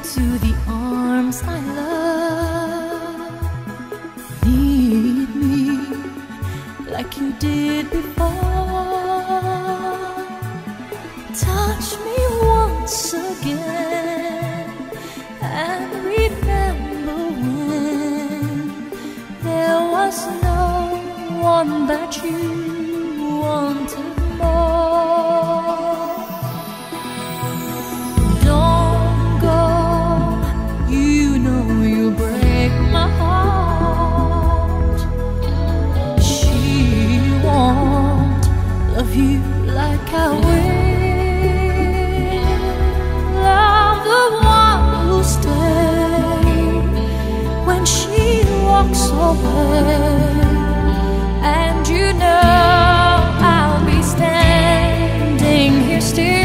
into the arms I love. Need me like you did before. Touch me once again and remember when there was no one that you wanted more. Don't go, you know you'll break my heart. She won't love you like I will. I'm the one who'll stay when she walks away. And you know I'll be standing here still.